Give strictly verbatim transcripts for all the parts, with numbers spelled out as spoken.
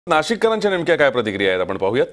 नाशिककरांच्या नेमक्या काय प्रतिक्रिया आहेत आपण पाहूयात।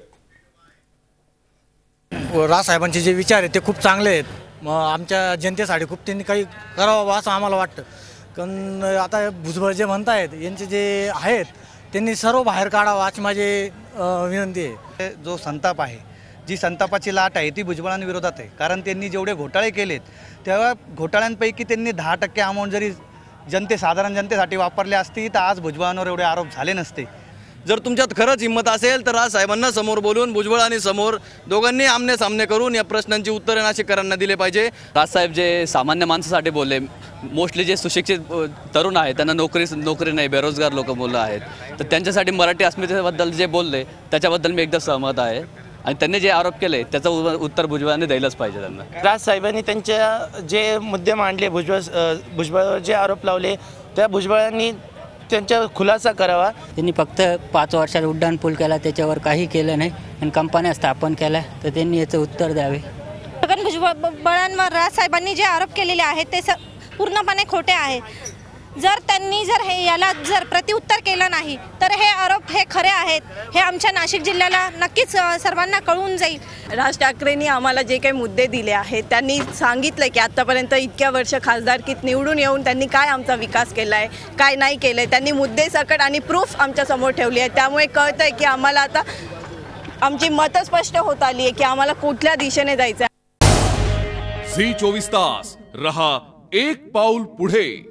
रावसाहेबांचे जे विचार आहेत ते खूप चांगले आहेत। मग आमच्या जनतेसाठी खूप त्यांनी काही करावं असं आम्हाला वाटतं। कारण आता भुजबळ जे म्हणतायत यांचे जे आहेत त्यांनी सर्व बाहेर काढावं अशी माझी विनंती आहे। जो संताप आहे, जी संतापाची लाट आहे ती भुजबळांविरोधात आहे। कारण त्यांनी जेवढे घोटाळे केलेत तेव्हा घोटाळ्यांपैकी त्यांनी दहा टक्के अमाऊंट जरी जनते साधारण जनतेसाठी वापरले असती तर आज भुजबळांवर एवढे आरोप झाले नसते। जर तुमच्यात खरंच हिम्मत असेल तर रावसाहेबांना समोर बोलून भुजबळ आणि समोर दोघांनी आमने सामने करून या प्रश्नांची उत्तरे नाशिककरांना दिले पाहिजे। रावसाहेब जे सामान्य माणसासाठी बोलले, मोस्टली जे सुशिक्षित तरुण आहेत त्यांना नोकरी नोकरी नाही, बेरोजगार लोक मुलं आहेत, तर त्यांच्यासाठी मराठी अस्मितेबद्दल जे बोलले त्याच्याबद्दल मी एकदम सहमत आहे। आणि त्यांनी जे आरोप केले त्याचं उत्तर भुजबळांनी द्यायलाच पाहिजे त्यांना। रावसाहेबांनी त्यांच्या जे मुद्दे मांडले, भुजबळ भुजबळावर जे आरोप लावले त्या भुजबळांनी त्यांचा खुलासा करावा। त्यांनी फक्त पाच वर्षात उड्डाण पूल केला, त्याच्यावर काही केलं नाही आणि कंपन्या स्थापन केल्या, तर त्यांनी याचं उत्तर द्यावे। छगन भुजबळांवर रावसाहेबांनी जे आरोप केलेले आहेत ते पूर्णपणे खोटे आहे। जर त्यांनी जर हे याला जर प्रत्युत्तर केलं नाही तर हे आरोप हे खरे आहेत, हे आमच्या नाशिक जिल्ह्याला नक्कीच सर्वांना कळून जाईल। राज ठाकरेंनी आम्हाला जे काही मुद्दे दिले आहेत त्यांनी सांगितलं की आतापर्यंत इतक्या वर्ष खासदारकीत निवडून येऊन त्यांनी काय आमचा विकास केला आहे, काय नाही केलं आहे, त्यांनी मुद्दे सकट आणि प्रूफ आमच्या समोर ठेवली आहे। त्यामुळे कळतं आहे की आम्हाला आता आमची मतं स्पष्ट होत आली आहे की आम्हाला कुठल्या दिशेने जायचं आहे। झी चोवीस तास रहा एक पाऊल पुढे।